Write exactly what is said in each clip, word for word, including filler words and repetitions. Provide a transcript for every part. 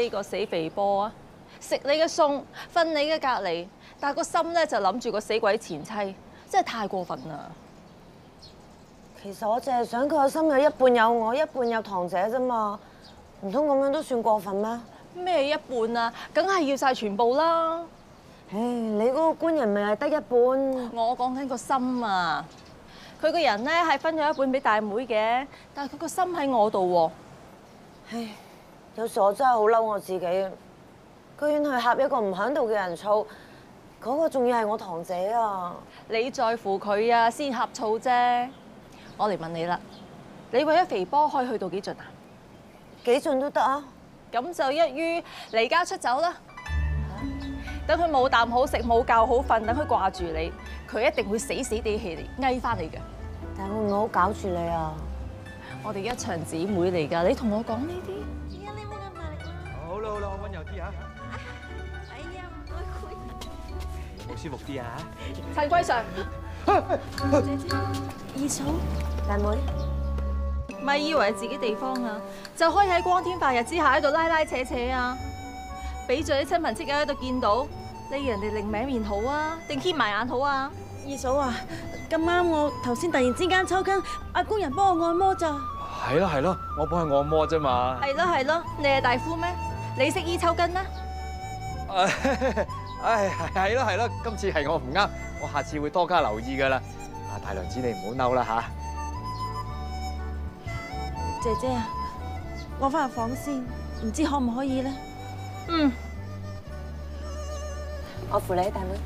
呢個死肥波啊！食你嘅餸，瞓你嘅隔離，但係個心咧就諗住個死鬼前妻，真係太過分啦！ 其實我淨係想佢個心有一半有我，一半有堂姐啫嘛，唔通咁樣都算過分咩？ 咩一半啊？梗係要晒全部啦！ 唉，你嗰個官人咪係得一半。 我講緊個心啊！佢個人咧係分咗一半俾大妹嘅，但係佢個心喺我度喎。 唉，有時我真係好嬲我自己啊！居然去呷一個唔響度嘅人醋，嗰個仲要係我堂姐啊！ 你在乎佢啊，先呷醋啫。我嚟問你啦，你為咗肥波可以去到幾盡啊？ 幾盡都得啊！ 咁就一於離家出走啦。等佢冇啖好食，冇覺好瞓，等佢掛住你，佢一定會死死地氣嚟翳翻你嘅。 但係會唔會好搞住你啊？ 我哋一場姊妹嚟㗎，你同我講呢啲。 而家你冇咁埋嚟。 好啦好啦，我溫柔啲嚇， 哎呀，唔該佢。 好舒服啲啊！ 陳貴常， 姐姐，二嫂， 大妹， 咪以為自己地方啊，就可以喺光天化日之下喺度拉拉扯扯啊！俾咗啲親朋戚友喺度見到，你人哋另名面好啊，定掀埋眼好啊？ 二嫂啊，咁啱我頭先突然之間抽筋，阿工人幫我按摩咋。 係咯係咯，我幫佢按摩啫嘛。 係咯係咯，你係大夫咩？你識醫抽筋咩？ 唉，係咯係咯，今次係我唔啱，我下次會多加留意噶啦。啊，大娘子你唔好嬲啦吓。 姐姐啊，我翻入房先，唔知可唔可以咧？ 嗯， 我扶你，大妹。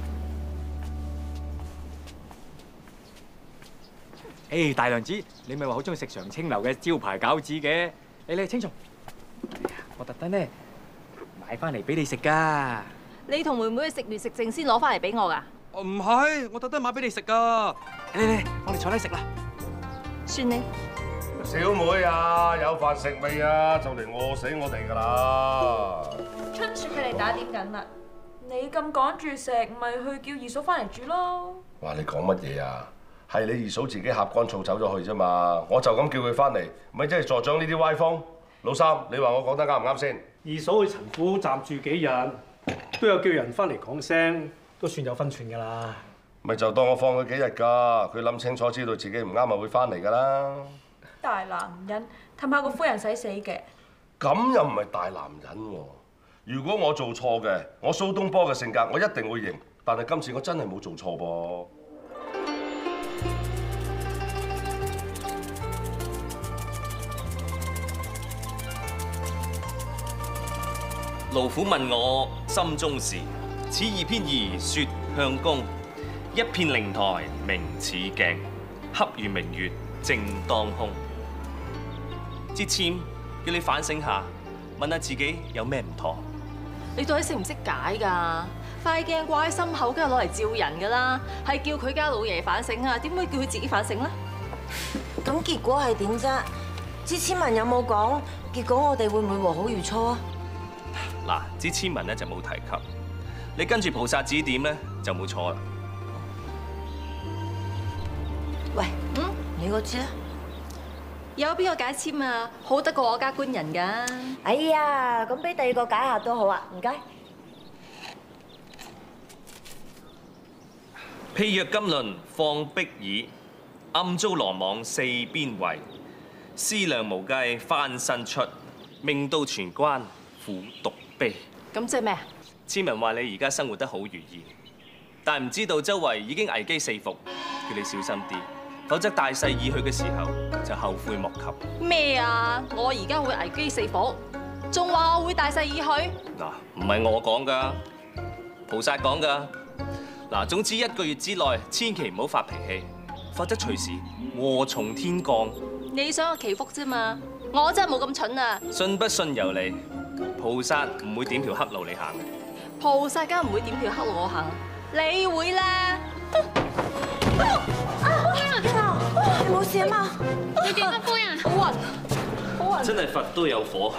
誒，大娘子，你咪話好中意食常青樓嘅招牌餃子嘅，你嚟青松，我特登咧買翻嚟俾你食噶。 你同妹妹食完食剩先攞翻嚟俾我㗎？ 哦，唔係，我特登買俾你食噶。嚟嚟，我哋坐低食啦。 算你。 小妹啊，有飯食未啊？就嚟餓死我哋㗎啦！ 春雪佢哋打點緊啦，你咁趕住食，咪去叫二嫂翻嚟煮咯。 哇！你講乜嘢啊？係你二嫂自己呷乾醋走咗去啫嘛，我就咁叫佢翻嚟，咪即係助長呢啲歪風。老三，你話我講得啱唔啱先？ 二嫂去陳府暫住幾日，都有叫人翻嚟講聲，都算有分寸㗎啦。 咪就當我放佢幾日㗎，佢諗清楚知道自己唔啱咪會翻嚟㗎啦。 大男人氹下個夫人使死嘅。 咁又唔係大男人喎。如果我做錯嘅，我蘇東坡嘅性格，我一定會認。但係今次我真係冇做錯噃。 勞苦問我心中事，此二篇兒說向公。一片靈台明似鏡，恰如明月正當空。支簽叫你反省下，問下自己有咩唔妥。 你到底識唔識解㗎？塊鏡掛喺心口，梗係攞嚟照人㗎啦，係叫佢家老爺反省啊，點會叫佢自己反省咧？ 咁結果係點啫？支簽文有冇講？結果我哋會唔會和好如初啊？ 嗱，支簽文咧就冇提及，你跟住菩薩指點咧就冇錯啦。 喂， 嗯， 你嗰支咧？ 有邊個解簽啊？好得過我家官人㗎。 哎呀，咁俾第二個解下都好啊，唔該。 譬若金輪放碧耳，暗遭羅網四邊圍。思量無計翻身出，命到全關苦獨悲。 咁即係咩啊？ 簽文話你而家生活得好如意，但唔知道周圍已經危機四伏，叫你小心啲，否則大勢已去嘅時候就後悔莫及。 咩啊？我而家會危機四伏，仲話我會大勢已去？ 嗱，唔係我講㗎，菩薩講㗎。嗱，總之一個月之內，千祈唔好發脾氣，否則隨時禍從天降。 你想我祈福啫嘛？我真係冇咁蠢啊！ 信不信由你，菩薩唔會點條黑路你行嘅。 菩薩梗唔會點條黑路我行，你會啦。 你冇事啊嘛？ 你點啊，夫人？ 好暈，好暈。 真係佛都有火。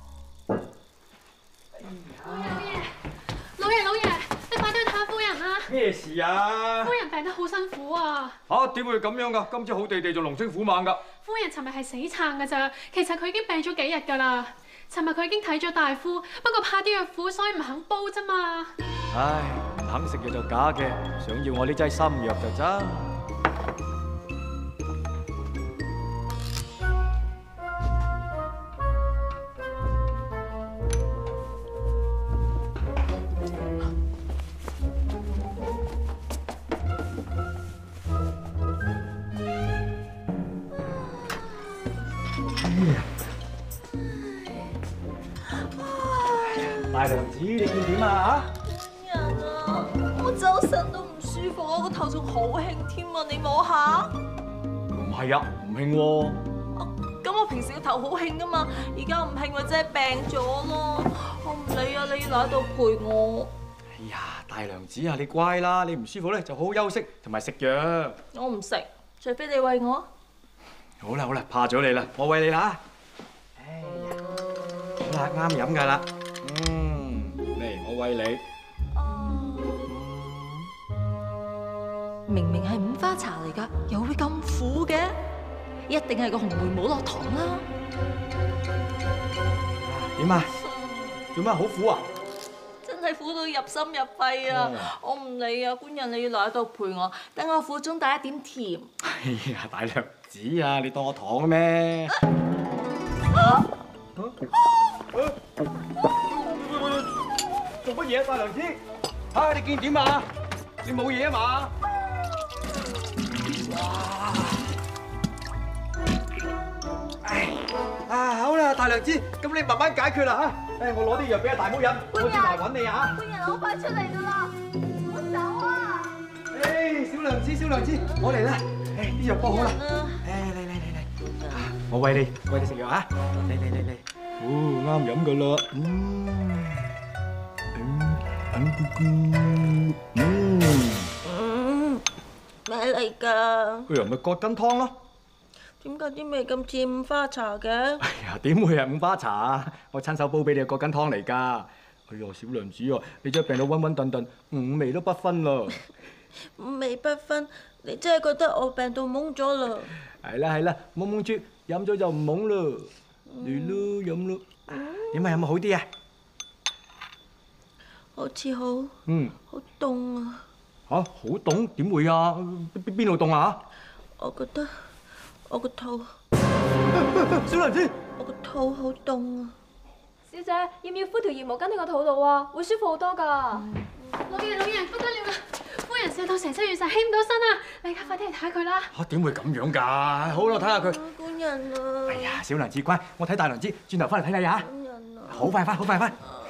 老爺，老爺，你快啲去睇下夫人啦！ 咩事啊？ 夫人病得好辛苦啊！ 嚇點會咁樣㗎？今朝好地地仲龍精虎猛㗎。 夫人尋日係死撐㗎咋，其實佢已經病咗幾日㗎啦。尋日佢已經睇咗大夫，不過怕啲藥苦，所以唔肯煲啫嘛。 唉，唔肯食藥就假嘅，想要我呢劑心藥就真。大娘子，你見點啊？ 人啊，我周身都唔舒服，我個頭仲好興添啊！你摸下。 唔係啊，唔興喎。 咁我平時個頭好興噶嘛，而家唔興咪真係病咗咯。我唔理啊，你要留喺度陪我。 哎呀，大娘子啊，你乖啦，你唔舒服咧就好好休息同埋食藥。 我唔食，除非你餵我。 好啦好啦，怕咗你啦，我餵你啦。哎呀，好啦，啱飲㗎啦。嗯，嚟我餵你。 明明係五花茶嚟㗎，又會咁苦嘅？一定係個紅梅冇落糖啦。 點啊？做咩好苦啊？ 真係苦到入心入肺啊！我唔理啊，官人你要留喺度陪我，等我苦中帶一點甜。 哎呀，大娘子啊，你當我糖咩？做乜嘢啊，大娘子？嚇，你見點啊？你冇嘢啊嘛？哇！唉，啊好啦，大娘子，咁你慢慢解決啦嚇。誒，我攞啲藥俾阿大妹飲，我轉頭揾你啊嚇。 官人好快出嚟㗎啦，唔好走啊！ 誒，小娘子，小娘子，我嚟啦。誒，啲藥煲好啦。誒，嚟嚟嚟嚟，我餵你，餵你食藥啊！嚟嚟嚟嚟，哦，啱飲㗎啦。嗯，嗯，咕咕，嗯。 嗯，咩嚟㗎？ 佢又咪葛根湯咯。 點解啲味咁似五花茶嘅？ 哎呀，點會係五花茶啊？我親手煲俾你嘅葛根湯嚟㗎。哎呀，小娘子啊，你真係病到暈暈頓頓，五味都不分啦。 五味不分，你真係覺得我病到懵咗啦？ 係啦係啦，懵懵豬，飲咗就唔懵啦。嚟咯，飲咯。點啊？有冇好啲啊？ 好似好， 嗯， 好凍啊！ 嚇，好凍？點會啊？邊邊度凍啊？ 我覺得我個肚， 小娘子， 我個肚好凍啊！ 小姐，要唔要敷條熱毛巾喺個肚度啊？會舒服好多㗎。 老爺老爺，不得了啦！夫人笑到成身軟晒，起唔到身啊！你而家快啲嚟睇下佢啦！ 嚇，點會咁樣㗎？好啦，睇下佢。 官人啊！ 哎呀，小娘子乖，我睇大娘子，轉頭翻嚟睇你啊！ 官人啊！ 好快翻，好快翻！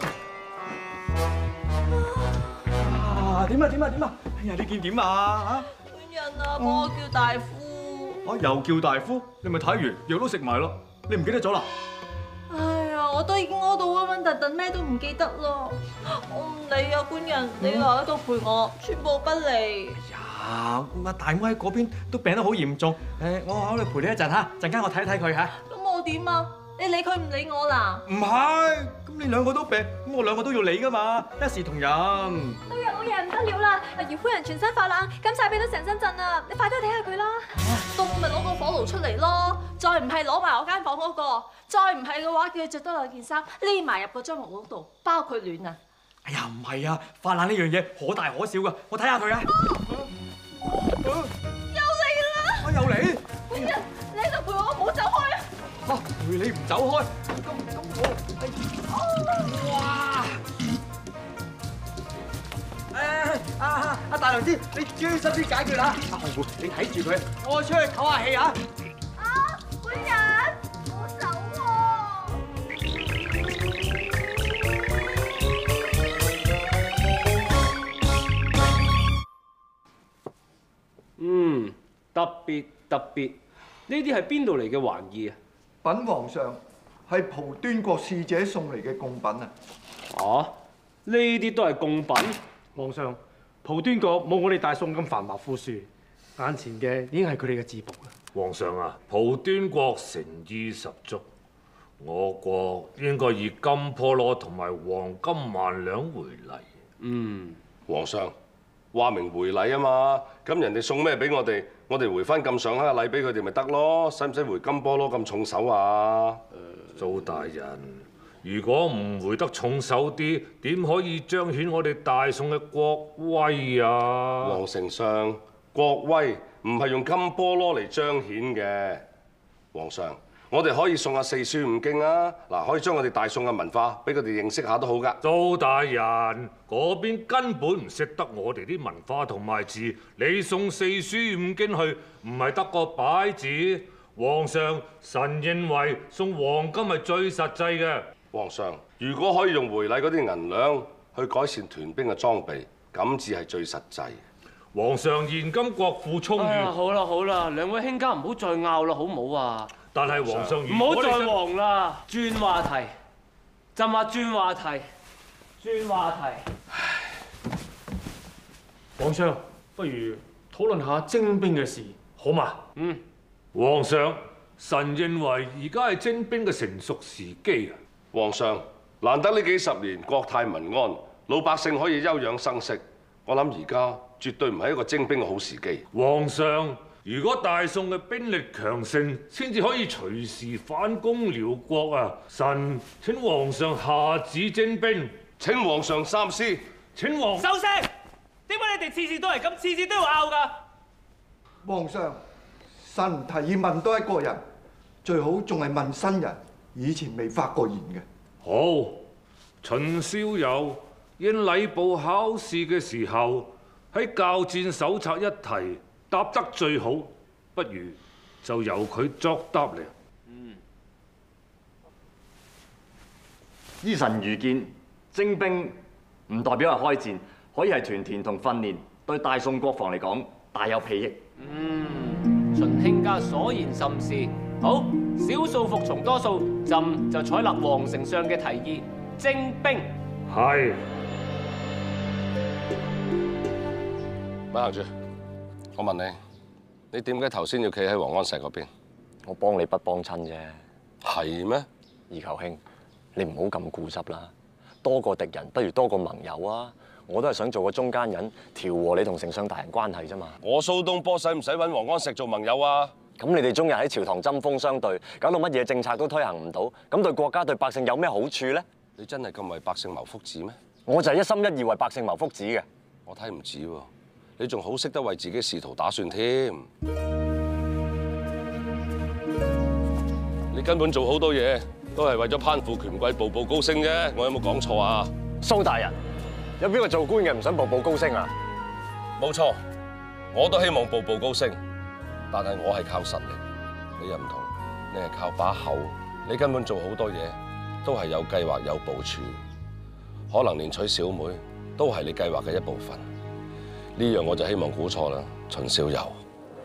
啊，點啊點啊點啊！哎呀，你見點啊？ 官人啊，幫我叫大夫。 啊！又叫大夫，你咪睇完藥都食埋咯，你唔記得咗啦？ 哎呀，我都已經屙到暈暈頓頓，咩都唔記得咯。我唔理啊，官人，你留喺度陪我，寸步不離。 哎呀，咁啊大妹喺嗰邊都病得好嚴重，誒，我考慮陪你一陣嚇，陣間我睇睇佢嚇。 咁我點啊？你理佢唔理我啦？ 唔係，咁你兩個都病，咁我兩個都要理噶嘛，一視同仁。 老爺老爺唔得了啦！姚夫人全身發冷，金晒俾到成身震啊！你快啲去睇下佢啦！ 凍咪攞個火爐出嚟咯，再唔係攞埋我間房嗰個，再唔係嘅話叫佢着多兩件衫，匿埋入個張木屋度，包佢暖啊！ 哎呀，唔係啊，發冷呢樣嘢可大可小噶，我睇下佢啊。 又嚟啦！ 我又嚟。 官人，你喺度陪我，唔好走開啊！ 嚇，陪你唔走開，咁咁好。哇！誒啊啊大娘子，你專心啲解決啦。阿紅梅，你睇住佢，我出去唞下氣啊。 啊，官人，唔好走喎！ 嗯，特別特別，呢啲係邊度嚟嘅玩意啊？ 稟皇上，係蒲端國使者送嚟嘅貢品啊！ 哦，呢啲都係貢品。 皇上，蒲端國冇我哋大宋咁繁華富庶，眼前嘅已經係佢哋嘅至寶啦。 皇上啊，蒲端國誠意十足，我國應該以金破羅同埋黃金萬兩回禮。 嗯， 皇上， 話明回禮啊嘛。咁人哋送咩俾我哋，我哋回翻咁上下嘅禮俾佢哋咪得咯。使唔使回金菠蘿咁重手啊？ 蘇大人，如果唔回得重手啲，點可以彰顯我哋大宋嘅國威啊？ 皇丞相，國威唔係用金菠蘿嚟彰顯嘅。皇上，我哋可以送下四書五經啊！嗱，可以將我哋大宋嘅文化俾佢哋認識下都好㗎。 蘇大人，嗰邊根本唔識得我哋啲文化同埋字，你送四書五經去，唔係得個擺字。皇上，臣認為送黃金係最實際嘅。 皇上，如果可以用回禮嗰啲銀兩去改善團兵嘅裝備，咁至係最實際。 皇上現今國庫充裕。 啊，好啦好啦，兩位卿家唔好再拗啦，好唔好啊？ 但係皇上， 唔好再黃啦，轉話題。朕話轉話題，轉話題。 皇上，不如討論下徵兵嘅事，好嘛？ 嗯。 皇上，臣認為而家係徵兵嘅成熟時機啊！ 皇上，難得呢幾十年國泰民安，老百姓可以休養生息，我諗而家絕對唔係一個徵兵嘅好時機。 皇上，如果大宋嘅兵力強盛，先至可以隨時反攻遼國啊！臣請皇上下旨徵兵。 請皇上三思。 請皇收聲！點解你哋次次都係咁，次次都要拗㗎？ 皇上，臣提議問多一個人，最好仲係問新人，以前未發過言嘅。 好，秦少游因禮部考試嘅時候喺教戰手冊一題答得最好，不如就由佢作答嚟。 嗯，依臣愚見，徵兵唔代表係開戰，可以係屯田同訓練，對大宋國防嚟講大有裨益。 嗯，秦卿家所言甚是。好，少數服從多數，朕就採納皇丞相嘅提議，徵兵。 係。 咪行住，我問你，你點解頭先要企喺王安石嗰邊？ 我幫你不幫親啫。 係咩？ 二舅兄，你唔好咁固執啦。多個敵人不如多個盟友啊！我都係想做個中間人，調和你同丞相大人關係啫嘛。 我蘇東坡使唔使揾王安石做盟友啊？ 咁你哋終日喺朝堂針鋒相對，搞到乜嘢政策都推行唔到，咁對國家對百姓有咩好處咧？ 你真係咁為百姓謀福祉咩？ 我就係一心一意為百姓謀福祉嘅。 我睇唔止喎，你仲好識得為自己仕途打算添。你根本做好多嘢都係為咗攀附權貴、步步高升啫。我有冇講錯啊？ 蘇大人，有邊個做官嘅唔想步步高升啊？ 冇錯，我都希望步步高升。但係我係靠實力，你又唔同，你係靠把口，你根本做好多嘢都係有計劃有部署，可能連娶小妹都係你計劃嘅一部分。呢樣我就希望估錯啦，秦少游。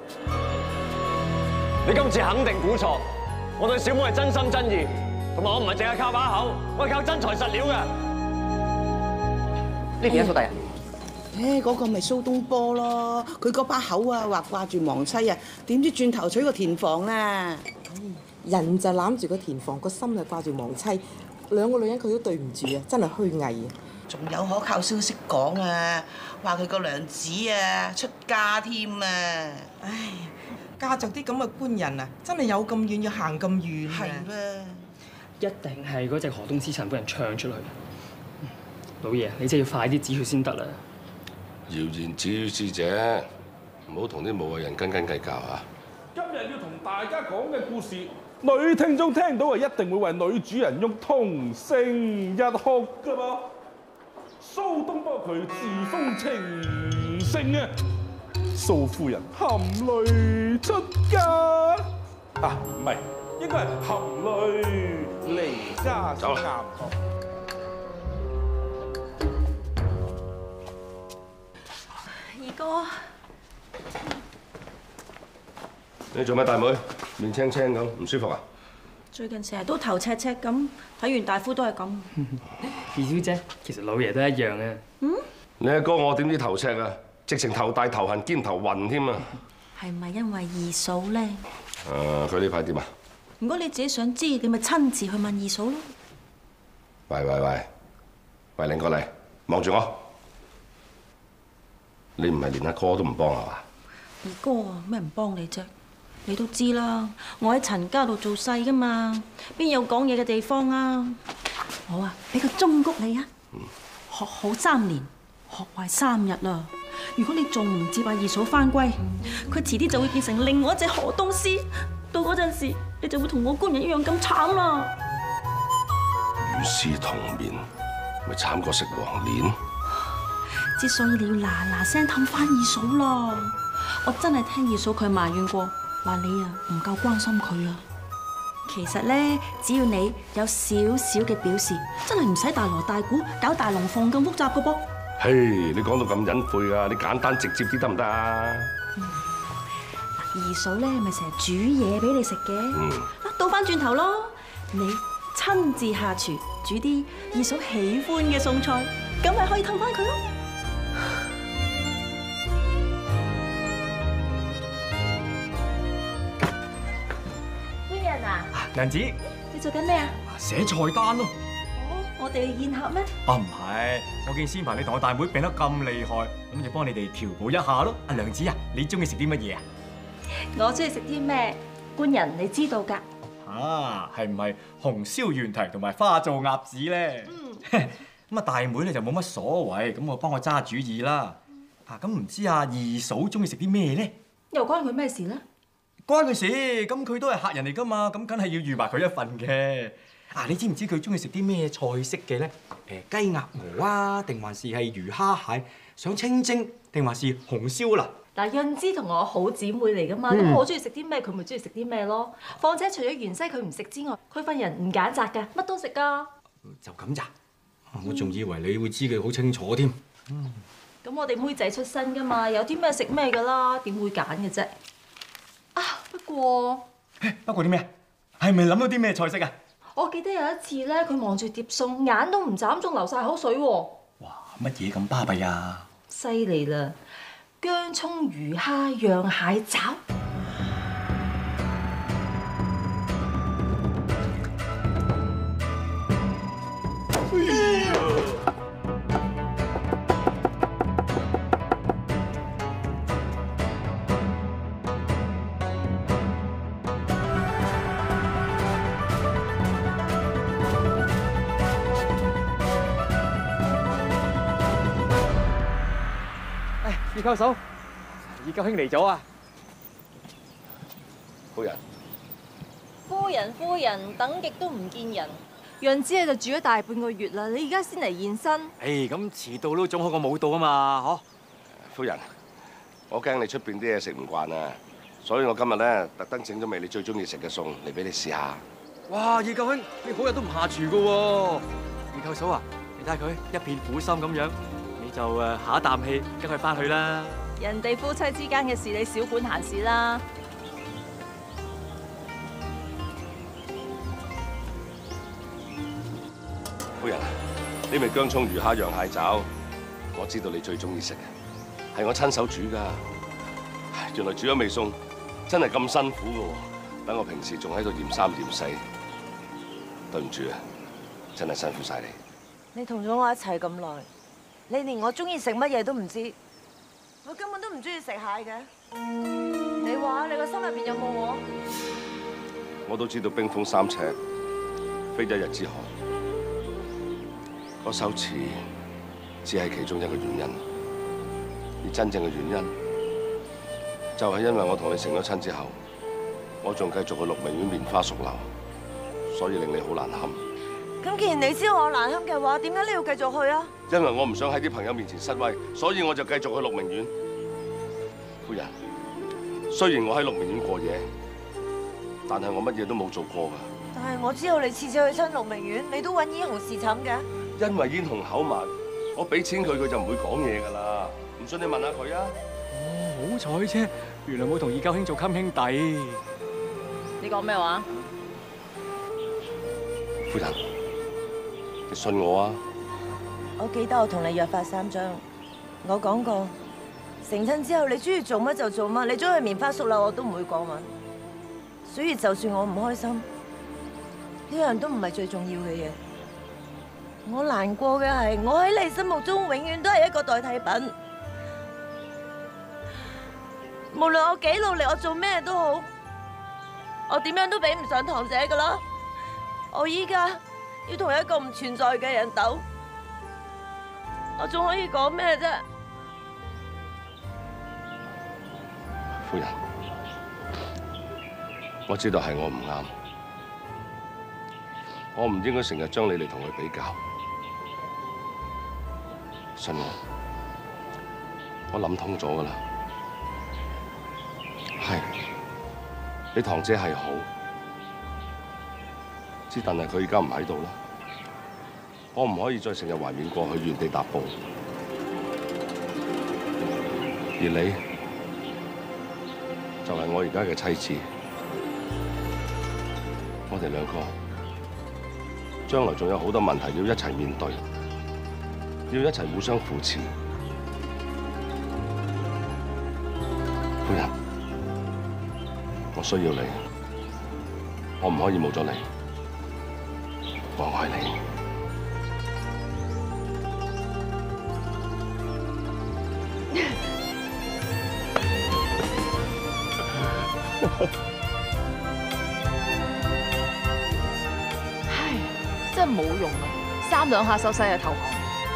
你今次肯定估錯，我對小妹係真心真意，同埋我唔係淨係靠把口，我係靠真材實料嘅。 呢邊啊，蘇大人。 誒，嗰個咪蘇東坡咯，佢嗰把口啊，話掛住亡妻啊，點知轉頭娶個田房啦。 人就攬住個田房，個心就掛住亡妻，兩個女人佢都對唔住啊，真係虛偽啊！ 仲有可靠消息講啊，話佢個娘子啊出家添啊！ 唉，嫁就啲咁嘅官人啊，真係有咁遠要行咁遠啊！ 係啦， 一定係嗰隻河東之臣俾人唱出去。老爺，你真係要快啲止血先得啦！ 謠言止於智者，唔好同啲無謂人斤斤計較啊！ 今日要同大家講嘅故事，女聽眾聽到啊，一定會為女主人翁痛聲一哭噶噃。蘇東坡佢自封情聖啊，蘇夫人含淚出家啊，唔係，應該係含淚離家先啱。 二哥， 你做咩大妹？面青青咁，唔舒服啊？ 最近成日都頭赤赤咁，睇完大夫都係咁。 二小姐，其實老爺都一樣嘅。 嗯？ 你阿哥我點知頭赤啊？直情頭大頭痕兼頭暈添啊！ 係咪因為二嫂咧？ 誒，佢呢排點啊？ 如果你自己想知，你咪親自去問二嫂咯。 喂喂喂，喂，拎過嚟，望住我。 你唔係連阿哥都唔幫啊嘛？ 二哥啊，咩唔幫你啫？你都知啦，我喺陳家度做細噶嘛，邊有講嘢嘅地方啊？我啊，俾個忠告你啊，學好三年，學壞三日啦。如果你仲唔接阿二嫂翻歸，佢遲啲就會變成另外一隻河東獅，到嗰陣時，你就會同我官人一樣咁慘啦。 與屍同眠，咪慘過食黃連。 之所以你要嗱嗱聲氹翻二嫂啦，我真係聽二嫂佢埋怨過，話你啊唔夠關心佢啊。其實咧，只要你有少少嘅表示，真係唔使大鑼大鼓搞大龍鳳咁複雜噶噃。 嘿，你講到咁隱晦啊，你簡單直接啲得唔得啊？ 二嫂咧咪成日煮嘢俾你食嘅， 嗯， 倒翻轉頭咯，你親自下廚煮啲二嫂喜歡嘅餸菜，咁咪可以氹翻佢咯。 官人啊， 娘子， 你做緊咩啊？ 寫菜單咯。 哦，我哋宴客咩？ 啊唔係，我見先排你同我大妹病得咁厲害，咁就幫你哋調補一下咯。阿娘子啊，你中意食啲乜嘢啊？ 我中意食啲咩？官人你知道㗎。 啊，係唔係紅燒猿蹄同埋花做鴨子咧？嗯。咁啊，大妹咧就冇乜所謂，咁我幫我揸主意啦。啊，咁唔知阿二嫂中意食啲咩咧？ 又關佢咩事咧？ 關佢事，咁佢都係客人嚟㗎嘛，咁梗係要預埋佢一份嘅。啊，你知唔知佢中意食啲咩菜式嘅咧？誒，雞鴨鵝啊，定還是係魚蝦蟹？想清蒸定還是紅燒啦？ 嗱，潤之同我好姊妹嚟噶嘛，咁、嗯、我中意食啲咩，佢咪中意食啲咩咯。況且除咗芫茜佢唔食之外，佢份人唔揀擇㗎，乜都食㗎。 就咁咋？我仲以為你會知佢好清楚添。嗯。 咁我哋妹仔出身㗎嘛，有啲咩食咩㗎啦，點會揀嘅啫？啊，不過不過啲咩？係咪諗到啲咩菜式啊？ 我記得有一次咧，佢望住碟餸，眼都唔眨，仲流晒口水喎。 哇！乜嘢咁巴閉啊？ 犀利啦！薑葱魚蝦釀蟹爪。 二舅嫂，二舅兄嚟咗啊！ 夫人， 夫人夫人，等極都唔見人。潤之喺度住咗大半個月啦，你而家先嚟現身。 誒，咁遲到都總好過冇到啊嘛，嗬？ 夫人，我驚你出邊啲嘢食唔慣啊，所以我今日咧特登整咗味你最中意食嘅餸嚟俾你試下。 哇！二舅兄，你好日都唔下廚噶喎！二舅嫂啊，你睇佢一片苦心咁樣。就誒下一啖氣，跟佢翻去啦。 人哋夫妻之間嘅事，你少管閒事啦。 夫人，呢味薑葱魚蝦釀蟹爪，我知道你最中意食嘅，係我親手煮㗎。原來煮咗味餸真係咁辛苦㗎喎，等我平時仲喺度嫌三嫌四，對唔住啊，真係辛苦晒你。 你同咗我一齊咁耐。你連我中意食乜嘢都唔知，我根本都唔中意食蟹嘅。你話你個心入邊有冇我？ 我都知道冰封三尺，非一日之寒。我羞恥只係其中一個原因，而真正嘅原因就係因為我同你成咗親之後，我仲繼續去鹿鳴苑棉花淑樓，所以令你好難堪。 咁既然你知道我難堪嘅話，點解你要繼續去啊？ 因為我唔想喺啲朋友面前失威，所以我就繼續去鹿鳴苑。夫人，雖然我喺鹿鳴苑過夜，但係我乜嘢都冇做過㗎。 但係我知道你次次去親鹿鳴苑，你都揾燕紅侍寢嘅。 因為燕紅口慢，我俾錢佢，佢就唔會講嘢㗎啦。唔信你問下佢啊。 哦，好彩啫，原來冇同二舅兄做襟兄弟。 你講咩話？ 夫人，你信我啊！ 我記得我同你約法三章，我講過，成親之後你中意做乜就做乜，你中意棉花淑樓我都唔會過問。所以就算我唔開心，呢樣都唔係最重要嘅嘢。我難過嘅係，我喺你心目中永遠都係一個代替品。 無論我幾努力，我做咩都好，我點樣都比唔上堂姐噶啦。我依家要同一個唔存在嘅人鬥，我仲可以講咩啫？ 夫人，我知道係我唔啱，我唔應該成日將你嚟同佢比較。信我，我諗通咗噶啦。係，你堂姐係好，之但係佢而家唔喺度啦，我唔可以再成日懷緬過去，原地踏步。而你就係我而家嘅妻子，我哋兩個將來仲有好多問題要一齊面對，要一齊互相扶持。夫人，我需要你，我唔可以冇咗你，我愛你。 唉，真係冇用啊！三兩下手勢就投降。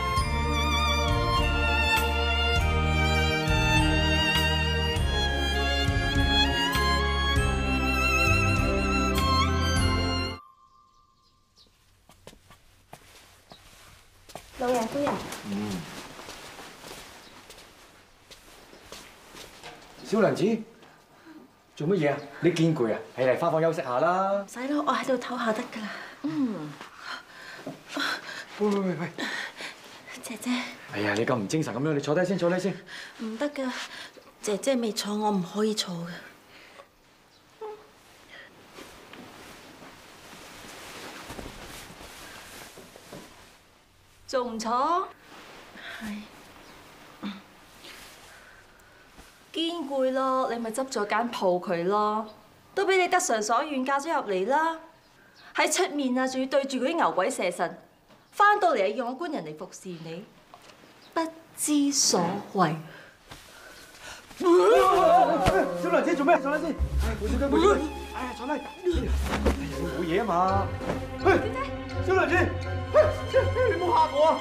老爺夫人， 嗯。小娘子，做乜嘢啊？你見攰啊？係嚟返房休息下啦。 唔使咯，我喺度唞下得㗎啦。嗯。 喂喂喂喂， 姐姐。 哎呀，你咁唔精神咁樣，你坐低先，坐低先。 唔得㗎，姐姐未坐，我唔可以坐㗎。 仲唔坐？ 係。 堅攰咯，你咪執咗間鋪佢咯，都俾你得償所願嫁咗入嚟啦。喺出面啊，仲要對住嗰啲牛鬼蛇神，翻到嚟又要我官人嚟服侍你，不知所謂。 小娘子做咩？坐低先。唉，冇事嘅，冇事嘅。哎呀，坐低。哎呀，冇嘢啊嘛。姐姐，小娘子，你冇嚇我啊！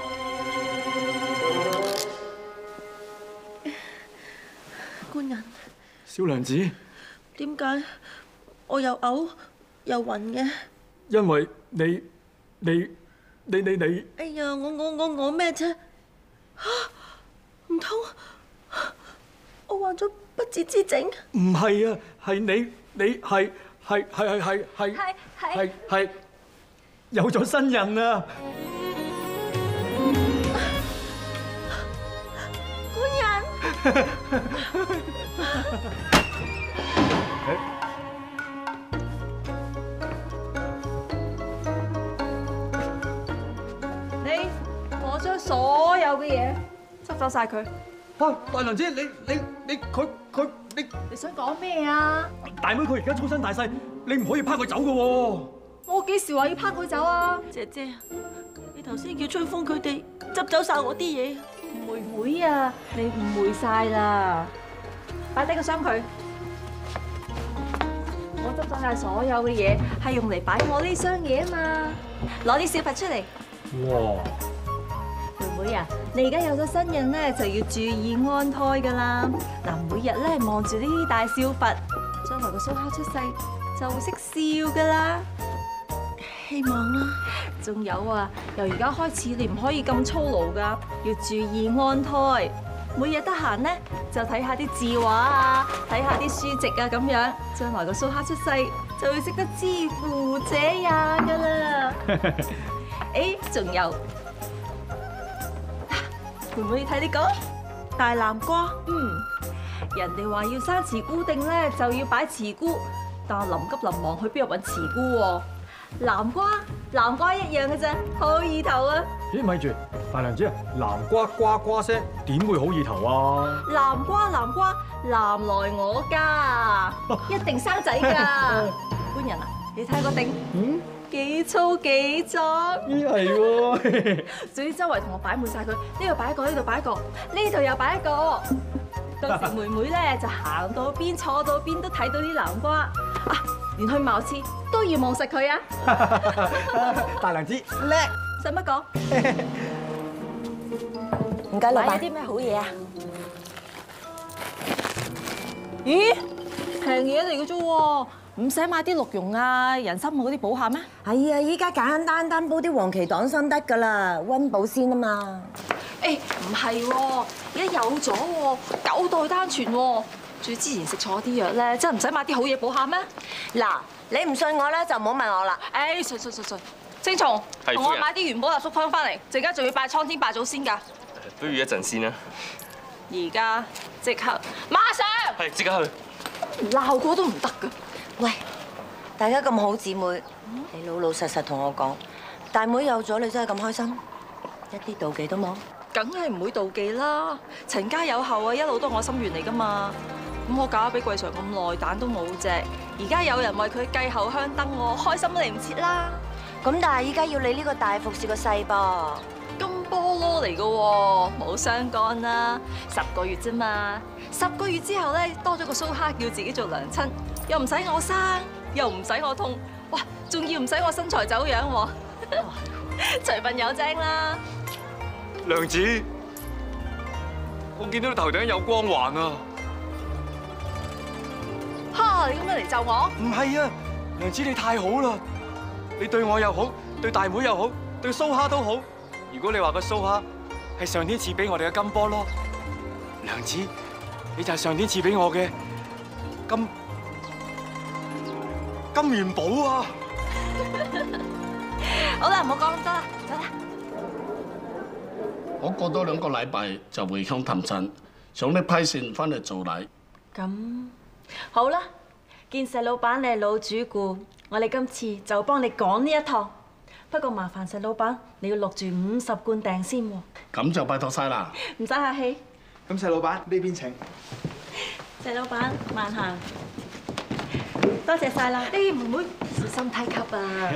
官人， 小娘子， 點解我又嘔又暈嘅？ 因為你你你你你， 哎呀，我我我我咩啫？唔通我患咗不治之症？ 唔係啊，係你你係係係係係係係係有咗新人啊！ 官人。 你我將所有嘅嘢執走晒佢。 啊，大娘子，你你你佢佢你你想講咩啊？ 大妹佢而家粗身大細，你唔可以拋佢走㗎喎。 我幾時話要拋佢走啊？ 姐姐，你頭先叫吹風佢哋執走晒我啲嘢。 妹妹啊，你誤會晒啦！擺低個箱佢。我執咗晒所有嘅嘢，係用嚟擺我呢箱嘢啊嘛！攞啲小佛出嚟。 哇！ 妹妹啊，你而家有咗新人咧，就要注意安胎噶啦。嗱，每日咧望住呢啲大小佛，將來個蘇蝦出世就會識笑噶啦。 希望啦。 仲有啊，由而家開始你唔可以咁粗魯噶，要注意安胎。每日得閒咧就睇下啲字畫啊，睇下啲書籍啊，咁樣將來個蘇蝦出世就會識得知乎者也噶啦。誒，仲有，會唔會睇呢個大南瓜？ 嗯，人哋話要生慈姑定咧，就要擺慈姑，但係臨急臨忙去邊度揾慈姑喎？南瓜，南瓜一樣嘅啫，好意頭啊！ 咦，咪住，大娘子啊，南瓜呱呱聲，點會好意頭啊？ 南瓜南瓜，南來我家，一定生仔㗎！官人啊，你睇個頂，嗯，幾粗幾壯？ 咦，係喎！ 總之周圍同我擺滿晒佢，呢度擺一個，呢度擺一個，呢度又擺一個。 到時妹妹咧就行到邊坐到邊都睇到啲南瓜啊，連去茅廁都要望實佢啊！ 大娘子叻， 使乜講？ 唔該，老闆。 買啲咩好嘢啊？咦，平嘢嚟嘅啫喎，唔使買啲鹿茸啊、人參嗰啲補下咩？ 係啊，依家簡簡單單煲啲黃芪黨參得㗎啦，溫補先啊嘛。 誒唔係喎，而家有咗喎，九代單傳喎。仲之前食錯啲藥咧，真係唔使買啲好嘢補下咩？ 嗱，你唔信我咧，就唔好問我啦。 誒，信信信信，青松，同我買啲元寶蠟燭香翻嚟，陣間仲要拜蒼天拜祖先㗎。 不如一陣先啦。 而家即刻，馬上。 係，即刻去。 鬧過都唔得㗎。 喂，大家咁好姊妹，你老老實實同我講，大妹有咗，你真係咁開心，一啲妒忌都冇？ 梗係唔會妒忌啦，陳家有後啊，一路都我心願嚟㗎嘛。咁我搞咗俾貴常咁耐，蛋都冇隻，而家有人為佢繼後香燈喎，開心都嚟唔切啦。 咁但係依家要你呢個大服侍個細噃， 金菠蘿嚟㗎喎，冇相干啦，十個月啫嘛。十個月之後咧，多咗個蘇蝦叫自己做娘親，又唔使我生，又唔使我痛，哇，仲要唔使我身材走樣喎，隨份有精啦。 娘子，我見到你頭頂有光環啊！ 哈！你咁樣嚟咒我？ 唔係啊，娘子你太好啦！你對我又好，對大妹又好，對蘇蝦都好。如果你話個蘇蝦係上天賜俾我哋嘅金菠蘿，娘子你就係上天賜俾我嘅金金元寶啊！ 好啦，唔好講咁多啦，走啦。 我過多兩個禮拜就回鄉探親，想搦批線翻嚟做禮。 咁好啦，見石老闆你係老主顧，我哋今次就幫你趕呢一趟。不過麻煩石老闆，你要錄住五十罐訂先喎。 咁就拜託晒啦。 唔使客氣。 咁石老闆呢邊請。 石老闆慢行，多謝晒啦。 誒妹妹小心梯級啊！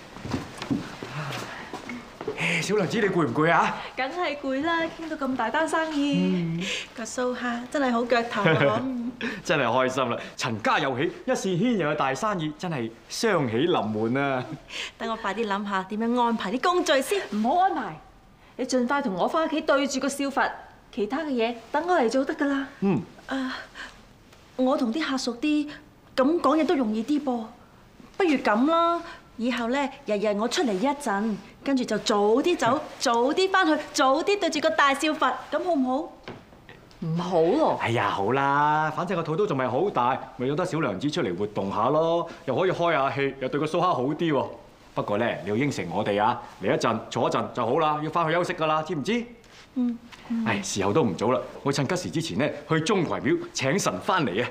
小娘子你攰唔攰啊？ 梗係攰啦，傾到咁大單生意，個蘇蝦真係好腳頭啊！ 真係開心啦！陳家有喜，一線牽又有大生意，真係雙喜臨門啊！ 等我快啲諗下點樣安排啲工序先。 唔好安排，你盡快同我翻屋企對住個少佛，其他嘅嘢等我嚟做得㗎啦。 嗯。 啊，我同啲客熟啲，咁講嘢都容易啲噃。不如咁啦。以後咧，日日我出嚟一陣，跟住就早啲走，早啲翻去，早啲對住個大少佛，咁好唔好？ 唔好咯。 哎呀，好啦，反正個肚都仲未好大，咪有得小娘子出嚟活動下咯，又可以開下氣，又對個蘇蝦好啲喎。不過咧，你要應承我哋啊，嚟一陣坐一陣就好啦，要翻去休息噶啦，知唔知？ 嗯。 唉，時候都唔早啦，我趁吉時之前咧去鍾馗廟請神翻嚟啊！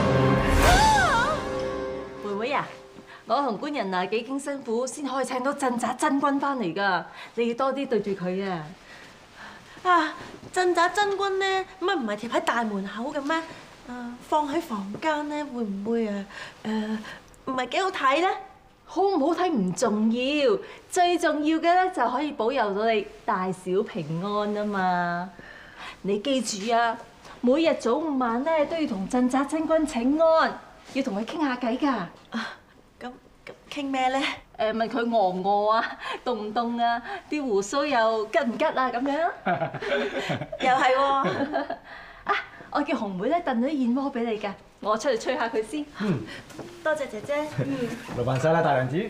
妹妹啊！我同官人啊幾經辛苦，先可以請到鎮宅真君翻嚟㗎。你要多啲對住佢啊！ 啊，鎮宅真君咧，乜唔係貼喺大門口嘅咩？啊，放喺房間咧，會唔會啊？誒，唔係幾好睇咧？ 好唔好睇唔重要，最重要嘅咧就可以保佑到你大小平安啊嘛！你記住啊，每日早午晚咧都要同鎮宅真君請安，要同佢傾下偈㗎。 傾咩咧？ 誒問佢餓唔餓啊，凍唔凍啊，啲鬍鬚又吉唔吉啊咁樣。 又係喎。 啊，我叫紅妹咧燉咗啲燕窩俾你㗎，我出去吹下佢先。 嗯。 多謝姐姐。 嗯。 勞煩晒啦，大娘子。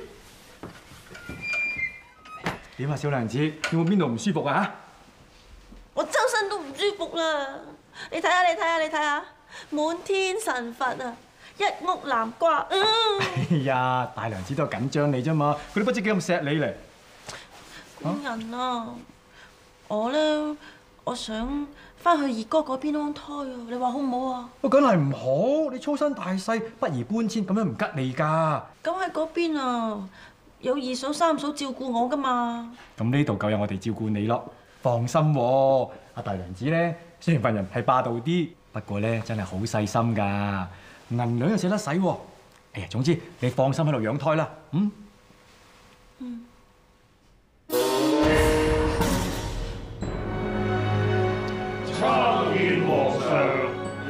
點啊，小娘子？有冇邊度唔舒服啊？ 我周身都唔舒服啦！你睇下，你睇下，你睇下，滿天神佛啊！一屋南瓜，嗯。 哎呀，大娘子都係緊張你啫嘛，佢都不知幾咁錫你嚟。 官人啊，我咧，我想翻去二哥嗰邊安胎啊，你話好唔好啊？ 喂，梗係唔好，你粗身大細，不宜搬遷，咁樣唔吉利㗎。 咁喺嗰邊啊，有二嫂三嫂照顧我㗎嘛。 咁呢度夠有我哋照顧你咯，放心喎。阿大娘子咧，雖然份人係霸道啲，不過咧真係好細心㗎。銀兩又捨得使喎，哎呀，總之你放心喺度養胎啦，嗯。 嗯。 參見皇上。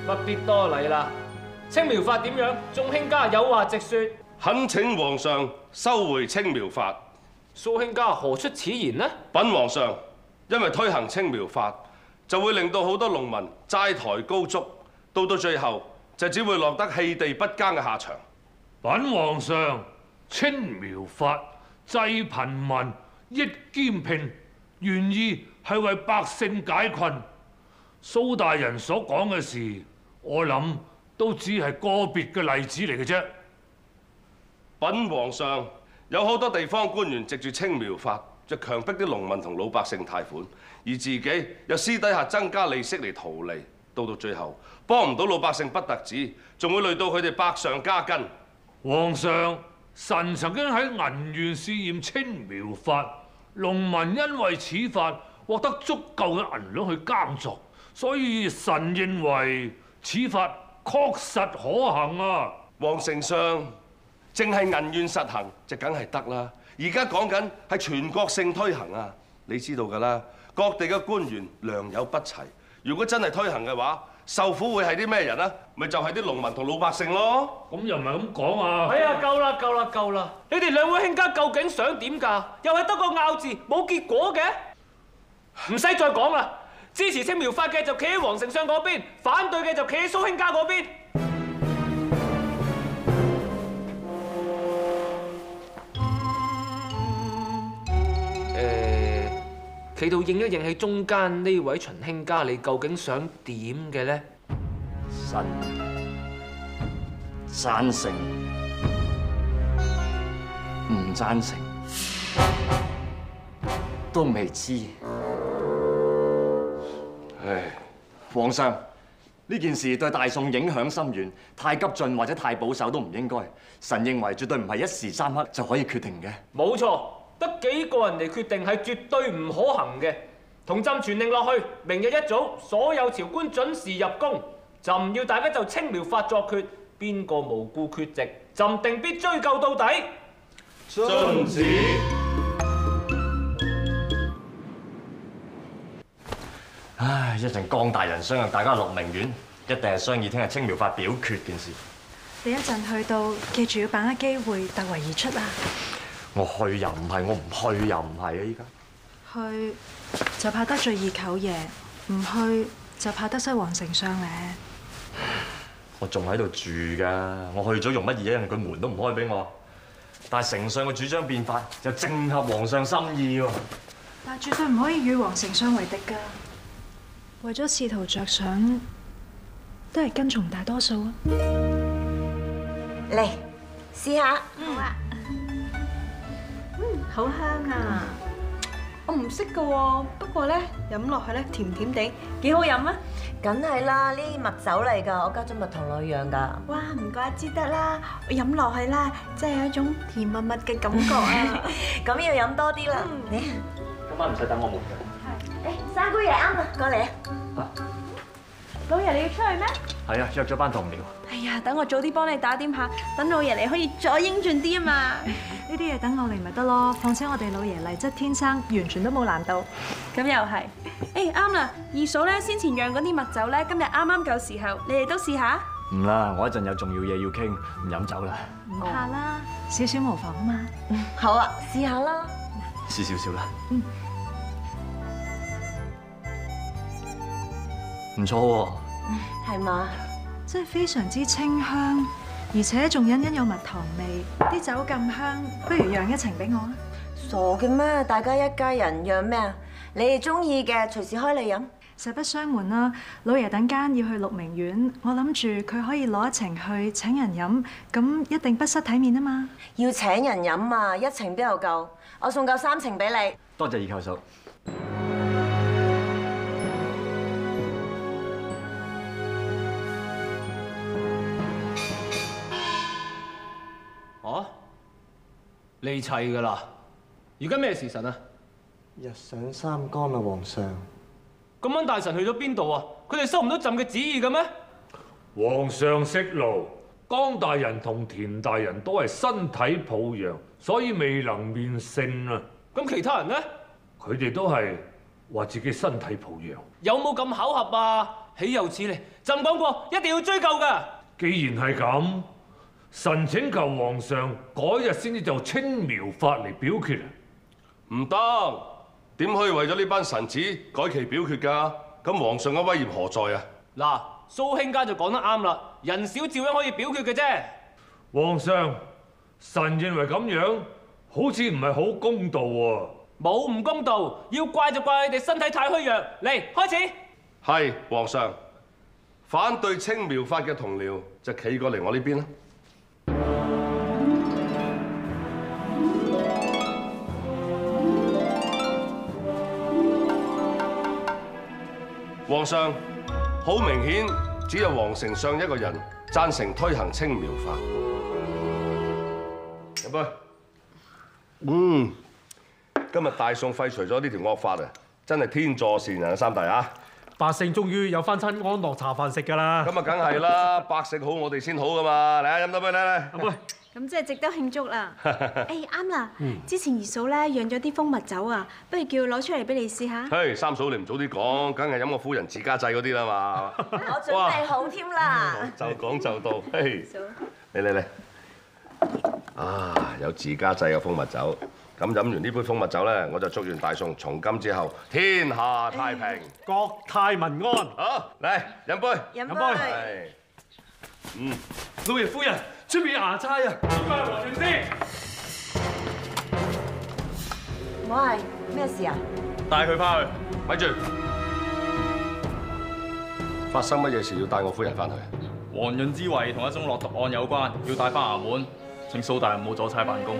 不必多禮啦。青苗法點樣？眾卿家有話直說。 懇請皇上收回青苗法。 蘇卿家何出此言呢？ 稟皇上，因為推行青苗法，就會令到好多農民債台高築，到到最後就只會落得棄地不耕嘅下場。 稟皇上，青苗法濟貧民、益兼併，原意係為百姓解困。蘇大人所講嘅事，我諗都只係個別嘅例子嚟嘅啫。 稟皇上，有好多地方官員藉住青苗法，就強迫啲農民同老百姓貸款，而自己又私底下增加利息嚟圖利，到到最後幫唔到老百姓不特止，仲會累到佢哋百上加斤。 皇上，臣曾經喺銀縣試驗青苗法，農民因為此法獲得足夠嘅銀兩去耕作，所以臣認為此法確實可行啊！ 皇丞相，淨係銀縣實行就梗係得啦。而家講緊係全國性推行啊！你知道㗎啦，各地嘅官員良莠不齊。如果真係推行嘅話，受苦會係啲咩人啊？咪就係啲農民同老百姓咯。 咁又唔係咁講啊！ 哎呀，夠啦夠啦夠啦！你哋兩位卿家究竟想點㗎？又係得個拗字，冇結果嘅。唔使再講啦！支持青苗法嘅就企喺皇丞相嗰邊，反對嘅就企喺蘇卿家嗰邊。誒，企到應一應喺中間呢位秦卿家，你究竟想點嘅咧？ 臣贊成，唔贊成，都未知。唉，皇上，呢件事對大宋影響深遠，太急進或者太保守都唔應該。臣認為絕對唔係一時三刻就可以決定嘅。 冇錯，得幾個人嚟決定係絕對唔可行嘅。同朕傳令落去，明日一早所有朝官準時入宮，朕要大家就青苗法作決，邊個無故缺席，朕定必追究到底。 遵旨。 唉，一陣江大人相約大家落明園，一定係商議聽日青苗法表決件事。 你一陣去到，記住要把握機會，突圍而出啊！ 我去又唔係，我唔去又唔係啊！依家去就怕得罪二舅爺，唔去就怕得失皇丞相咧。 我仲喺度住㗎，我去咗用乜嘢？人個門都唔開俾我。但係丞相嘅主張變法就正合皇上心意喎。 但係絕對唔可以與皇丞相為敵㗎。為咗仕途着想，都係跟從大多數啊！ 嚟試下， 好啊。嗯，好香啊！我唔識㗎喎，不過咧飲落去咧甜甜地，幾好飲啊！ 梗係啦，呢啲蜜酒嚟㗎，我加咗蜜糖落去釀㗎。 哇，唔怪之得啦，我飲落去啦，真係有一種甜蜜蜜嘅感覺啊！ 咁要飲多啲啦。你今晚唔使等我門㗎。 誒，三姑爺啱啦，過嚟啊！ 老爺你要出去咩？ 係啊，約咗班同僚。 哎呀，等我早啲幫你打點下，等老爺你可以再英俊啲啊嘛！呢啲嘢等我嚟咪得咯，況且我哋老爺麗質天生，完全都冇難度。 咁又係。誒啱啦，二嫂咧先前釀嗰啲蜜酒咧，今日啱啱夠時候，你哋都試下。 唔啦，我一陣有重要嘢要傾，唔飲酒啦。 唔怕啦，少少無妨啊嘛。 好啊，試下啦。 試少少啦。 嗯。 唔錯喎。 係嘛？ 真係非常之清香，而且仲隱隱有蜜糖味，啲酒咁香，不如釀一程俾我啊！ 傻嘅咩？大家一家人釀咩啊？你哋中意嘅隨時開嚟飲。 實不相瞞啦，老爺等間要去鹿鳴苑，我諗住佢可以攞一程去請人飲，咁一定不失體面啊嘛！ 要請人飲啊，一程邊度夠？我送夠三程俾你。 多謝二舅嫂。 哦，嚟齊噶啦！而家咩時辰啊？ 日上三竿啦，皇上。 咁晚大臣去咗邊度啊？佢哋收唔到朕嘅旨意嘅咩？ 皇上息怒，江大人同田大人都係身體抱恙，所以未能面聖啊。 咁其他人呢？ 佢哋都係話自己身體抱恙。 有冇咁巧合啊？ 豈有此理！朕講過一定要追究㗎。 既然係咁，臣請求皇上改日先至就青苗法嚟表決啊！ 唔得，點可以為咗呢班臣子改期表決㗎？咁皇上嘅威嚴何在啊？ 嗱，蘇卿家就講得啱啦，人少照樣可以表決嘅啫。 皇上，臣認為咁樣好似唔係好公道喎。 冇唔公道，要怪就怪你哋身體太虛弱。嚟，開始。 係皇上，反對青苗法嘅同僚就企過嚟我呢邊啦。皇上，好明顯只有皇丞相一個人贊成推行青苗法。飲杯。嗯，今日大宋廢除咗呢條惡法啊，真係天助善人啊，三弟啊！ 百姓終於有翻餐安樂茶飯食㗎啦！ 咁啊，梗係啦，百姓好我哋先好㗎嘛！嚟啊，飲多杯嚟嚟。飲杯。 咁即係值得慶祝啦！誒啱啦，之前二嫂咧釀咗啲蜂蜜酒啊，不如叫佢攞出嚟俾你試下。 嘿，三嫂你唔早啲講，梗係飲我夫人自家製嗰啲啦嘛。 我準備好添啦。 就講就到，嘿，嚟嚟嚟。啊，有自家製嘅蜂蜜酒。咁飲完呢杯蜂蜜酒咧，我就祝願大宋從今之後天下太平， 國泰民安。 好，嚟飲杯。 飲杯。 嗯， 老爺夫人，出面牙差啊！出翻皇上先。 我係咩事啊？ 帶佢翻去。 咪住！發生乜嘢事要帶我夫人翻去？ 黃潤之圍同一宗落毒案有關，要帶翻衙門。請蘇大人唔好阻差辦公。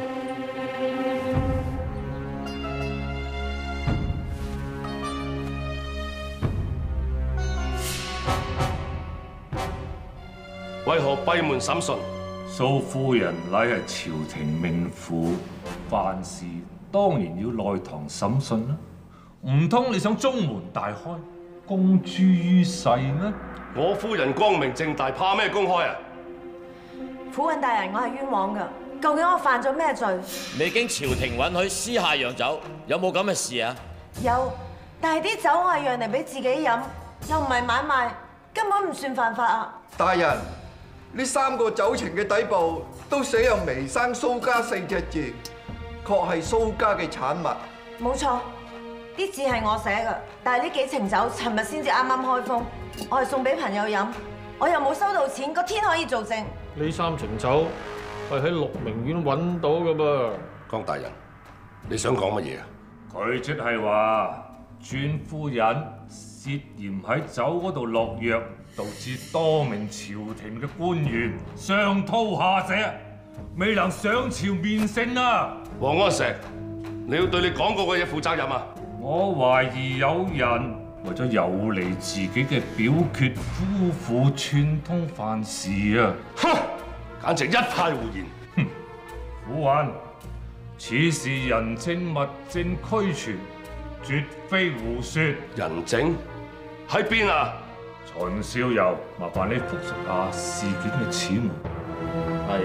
為何閉門審訊？ 蘇夫人乃係朝廷命婦，凡事當然要內堂審訊啦。唔通你想中門大開，公諸於世咩？ 我夫人光明正大，怕咩公開啊？ 府尹大人，我係冤枉㗎，究竟我犯咗咩罪？ 未經朝廷允許私下釀酒，有冇咁嘅事啊？ 有，但係啲酒我係釀嚟俾自己飲，又唔係買賣，根本唔算犯法啊！ 大人。呢三個酒埕嘅底部都寫有微生蘇家四隻字，確係蘇家嘅產物。 冇錯，啲字係我寫嘅，但係呢幾埕酒尋日先至啱啱開封，我係送俾朋友飲，我又冇收到錢，個天可以做證。 呢三埕酒係喺鹿鳴苑揾到嘅噃。 江大人，你想講乜嘢啊？ 佢即係話，尊夫人涉嫌喺酒嗰度落藥。導致多名朝廷嘅官員上吐下瀉，未能上朝面聖啊！ 王安石，你要對你講過嘅嘢負責任啊！ 我懷疑有人為咗有利自己嘅表決，夫婦串通犯事啊！ 哼，簡直一派胡言！ 哼，夫人，此事人證物證俱全，絕非胡說。 人證喺邊啊？ 秦少游，麻煩你複述下事件嘅始末。 係。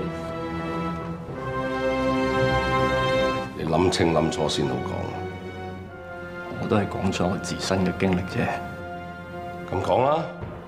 你諗清諗楚先好講。 我都係講咗我自身嘅經歷啫。 咁講啦。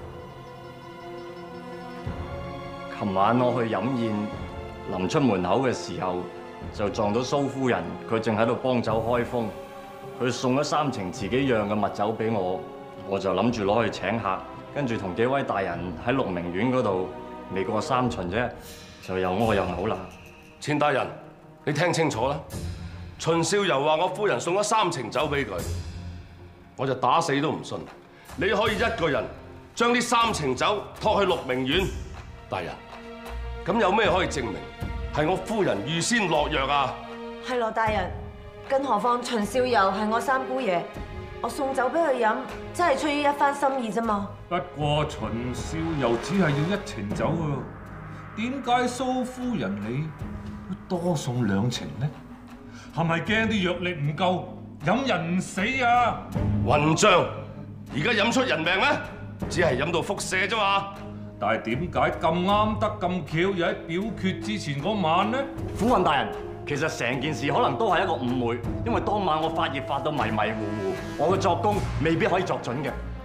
琴晚我去飲宴，臨出門口嘅時候就撞到蘇夫人，佢正喺度幫酒開封。佢送咗三埕自己釀嘅蜜酒俾我，我就諗住攞去請客。跟住同幾位大人喺鹿鳴苑嗰度未過三巡啫，就有我有口啦。 錢大人，你聽清楚啦！秦少游話我夫人送咗三埕酒俾佢，我就打死都唔信。你可以一個人將呢三埕酒拖去鹿鳴苑，大人，咁有咩可以證明係我夫人預先落藥啊？ 係咯，大人，更何況秦少游係我三姑爺。我送酒俾佢飲，真係出於一番心意啫嘛。 不過秦少游只係要一埕酒喎，點解蘇夫人你會多送兩埕呢？係咪驚啲藥力唔夠，飲人唔死啊？ 混帳！而家飲出人命咩？只係飲到腹瀉啫嘛。 但係點解咁啱得咁巧，又喺表決之前嗰晚呢？ 府尹大人。其實成件事可能都係一個誤會，因為當晚我發熱發到迷迷糊糊，我嘅作供未必可以作準嘅。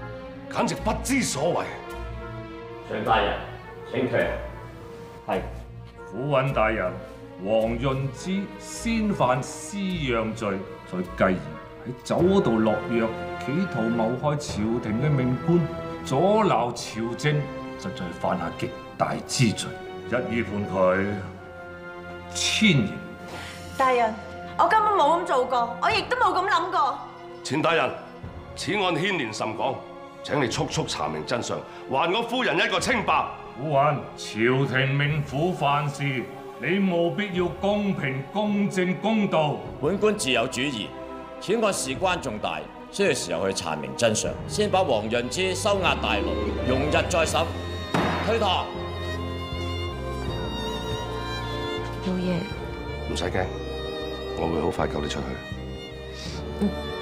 簡直不知所謂。 常大人，請退。 係。 府尹大人，王潤之先犯私釀罪，再繼而喺酒嗰度落藥，企圖謀害朝廷嘅命官，阻撓朝政，實在係犯下極大之罪，一於判佢千刑。 大人，我根本冇咁做過，我亦都冇咁諗過。 錢大人，此案牽連甚廣，請你速速查明真相，還我夫人一個清白。 府尹，朝廷命府犯事，你務必要公平、公正、公道。 本官自有主意，此案事關重大，需要時候去查明真相，先把王潤之收押大牢，容日再審。推堂。 老爺， 唔使驚，我會好快救你出去。 嗯。